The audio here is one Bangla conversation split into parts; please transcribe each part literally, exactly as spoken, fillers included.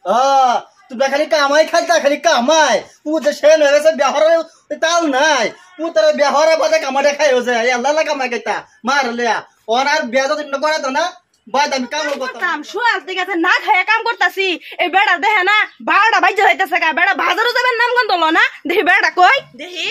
হ্যাঁ তোমরা খালি কামাই খাইতা খালি কামাই ও যে সেন হয়ে গেছে ব্যবহার তাও নাই ও তারা ব্যবহারে বাদে কামাটা খাইও যায় আল্লাহ আল্লাহ কামাই খাইতা মার লিয়া ওর আর বিয়া তো করে তো না বাদ আমি কাম করতাম সুয়াল ঠিক আছে না খাইয়া কাম করতাছি এই বেড়া দেখে না বারোটা বাইজে যাইতেছে গা বেড়া বাজারও যাবেন নাম কোন তোলো না দেখি বেড়া কই দেখি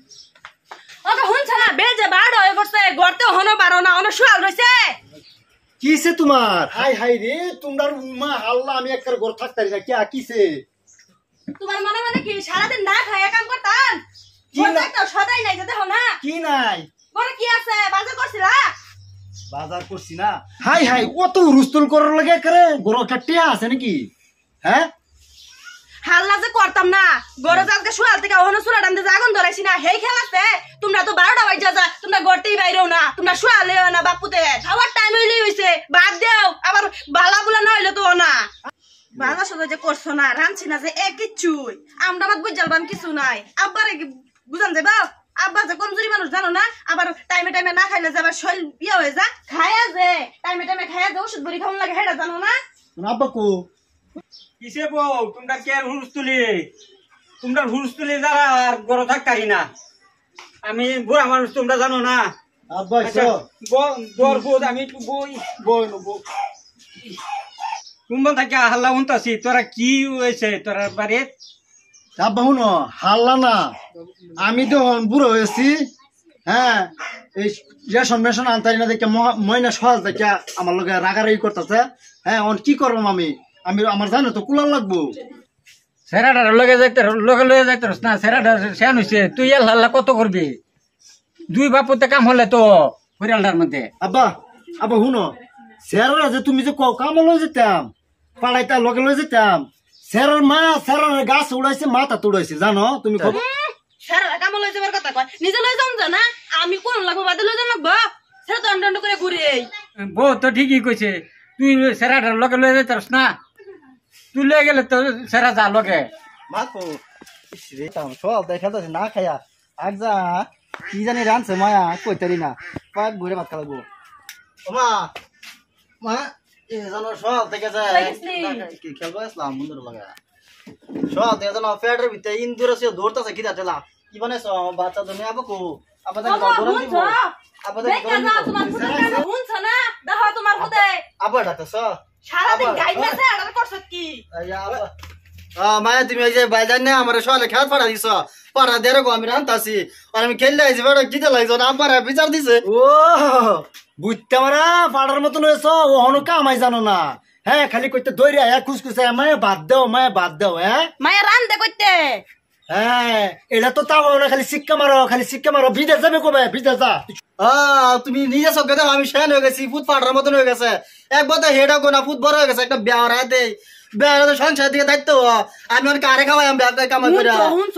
ওকে শুনছে না বেজে বারোটা হয়ে পড়ছে গড়তেও হনো পারো না অনেক সুয়াল রয়েছে কিসে তোমার হাই হাই রে তোমরা মা আল্লাহ আমি একবার ঘর থাকতারি না কিয়া কিসে তোমার মনে মনে কি সারাদিন না খাইয়া কাম করতাম কি না তো সদাই নাই যে দেখো না কি নাই পরে কি আছে বাজার করছিলা বাজার করছি না হাই হাই কত রুস্তুল করার লাগে করে গরো কাটিয়া আছে নাকি হ্যাঁ হাল্লা যে করতাম না গরো আজকে সুয়াল থেকে ওহনো সুরা ডান্তে আগুন ধরাইছি না হেই খেলাছে তোমরা তো বারোটা বাজে যা তোমরা গড়তেই বাইরেও না তোমরা সুয়ালেও না বাপুতে খাওয়ার টাইম হইলেই হইছে বাদ দেও আবার বালা বুলা না হইলে তো না বাজার সাথে যে করছো না রানছি না যে এক কিছুই আমরা বাদ বুঝালবাম কিছু নাই আব্বারে বুঝান যাবা আব্বা যে কমজোরি মানুষ জানো না আবার টাইমে টাইমে না খাইলে যে আবার শরীর ইয়ে হয়ে যা খায়া যে টাইমে টাইমে খায়া যে ওষুধ বড়ি খাওয়ান লাগে হেটা জানো না আব্বা কো কিসে বউ তোমরা কে হুরুস তুলি তোমরা হুরুস তুলি যারা আর গড় থাকতারি না আমি বুড়া মানুষ তোমরা জানো না আব্বা বর বোধ আমি একটু বই বই নেবো কুম্ভ থাকে হাল্লা শুনতাছি তোরা কি হয়েছে তোরা বাড়ি আব্বা শুনো হাল্লা না আমি তো বুড়ো হয়েছি হ্যাঁ এই রেশন মেশন আনতারি না দেখে ময়না সহজ দেখে আমার লগে রাগারাগি করতেছে হ্যাঁ কি করবো আমি আমি আমার জানো তো কুলার লাগবো সেরাটার লগে যাইতে লগে লগে যাইতে না সেরাটা শেন হয়েছে তুই এল হাল্লা কত করবি দুই বাপুতে কাম হলে তো হরিয়ালটার মধ্যে আব্বা আব্বা শুনো স্যারেরা যে তুমি যে কামে লয়ে যেতাম পাড়াইটা লগে লয়ে যেতাম স্যারের মা স্যারের গাছ উড়াইছে মাথা তুড়াইছে জানো তুমি খবর স্যারেরা কাম লয়ে যাবার কথা কয় নিজে লয়ে যাম জানা আমি কোন লাগবো বাদে লয়ে যাম লাগবো সেটা তো অন্ড করে ঘুরে বউ তো ঠিকই কইছে তুই সেরাটার লগে লয়ে যাইতারস না তুই লয়ে গেলে তো সেরা যা লগে মা কো রে কাম সব দেখাতেছে না খায়া আগ যা কি জানি রানছে মায়া কইতারি না পাক ঘুরে ভাত খাবো ও মা মা এ জানো সব দেখে যায় কি খেলবো আসলাম বন্ধুর লগে সব দেখে জানো পেটের ভিতরে ইন্দুর আছে দৌড়তাছে কি দাঁতলা কি বানাইছো বাচ্চা দুনিয়া বকো আপাতত গরম দিব আপাতত গরম দিব তোমার ফুটে কেন হুনছ না দেখো তোমার ফুটে আবার ডাকতেছ সারা দিন গাইতেছে আর করছত কি আয়া আবা আ মায়া তুমি এই যে বাইজান না আমারে সলে খেত পাড়া দিছ পাড়া দেরে গো আমি রান্তাছি আর আমি খেললে আইছি বড় কিতে লাইছো না আমারে বিচার দিছে ও বুঝতে মারা পাড়ার মতন হইছো ও হনো কামাই জানো না হ্যাঁ খালি কইতে দইরা এক খুশখুশে মায়া বাদ দাও মায়া বাদ দাও হ্যাঁ মায়া রান্দে কইতে হ্যাঁ এটা তো তাও না খালি সিক্কা মারো খালি সিক্কা মারো বিদেশ যাবে কবে বিদেশ যা তুমি নিজে সব দেখো আমি শেন হয়ে গেছি ফুট পাড়ার মতন হয়ে গেছে এক কথা হেডা গোনা ফুট বড় হয়ে গেছে একটা বিয়া রাতে বিয়া সংসার দিকে দায়িত্ব আমি ওর কারে খাওয়াই আমি ব্যাগ কামাই করে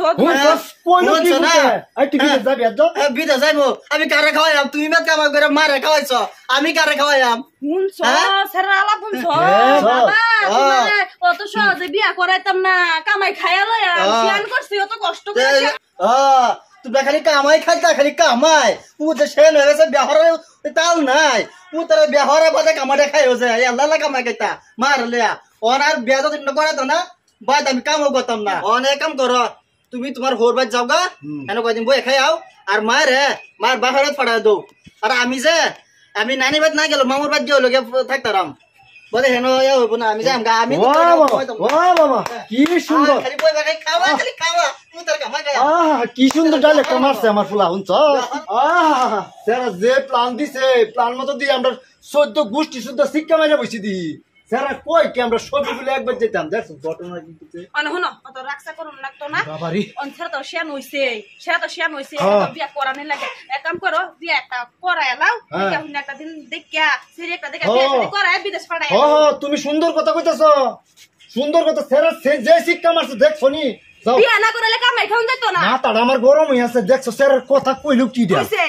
বিদেশ যাইবো আমি কারে খাওয়াইম তুমি মেদ কামাই করে মারে খাওয়াইছ আমি কারে খাওয়াইম হুনছ সেরা আলাপ হুনছ বাবা তোমারে অত সহজে বিয়া করাইতাম না কামাই খাইয়া লয়া ধ্যান করছি অত কষ্ট করে তোমরা খালি কামাই খাইতা খালি কামাই ও যে সেন হয়ে গেছে ব্যবহার তাও নাই ও তারা ব্যবহারে বাদে কামাটা খাইও যায় আল্লাহ আল্লাহ কামাই খাইতা মার লিয়া ওর আর বিয়া তো করে তো না বাদ আমি কামও করতাম না অনেক কাম করো তুমি তোমার হোর বাদ যাও গা এনে কয়দিন বই খাই আও আর মায়ের হে মায়ের বাহারত পাঠায় দৌ আর আমি যে আমি নানি বাদ না গেল মামুর বাদ গিয়ে লোকে থাকতাম বলে হেন হইব না আমি যাম গা আমি কি সুন্দর খালি বই খাই খাওয়া খালি খাওয়া তুই তার কামাই খাই আহ কি সুন্দর ডাইলেক্ট মারছে আমার ফুলা হুনছ আহ সেরা যে প্ল্যান দিছে প্ল্যান মতো দিয়ে আমরা চোদ্দ গোষ্ঠী শুদ্ধ শিক্ষা মাইরা বসি দি সেরা কই কি আমরা সবগুলো একবার যেতাম দেখছো ঘটনা কিন্তু মানে হনো অত রাখসা করুন লাগতো না বাবারি অনছার তো শেয়ান হইছে সেটা তো শেয়ান হইছে বিয়া করানে লাগে এক কাম করো বিয়া একটা করায় লাও দেখা হইনা একটা দিন দেখিয়া সিরি একটা দেখা বিয়া যদি করায় বিদেশ পাঠায় ও তুমি সুন্দর কথা কইতাছো সুন্দর কথা সেরা যে শিক্ষা মারছে দেখছো নি বিয়া না করলে কামাই খাওন যেত না না তাড়া আমার গরম হইছে দেখছো সেরার কথা কইলু কি দিয়া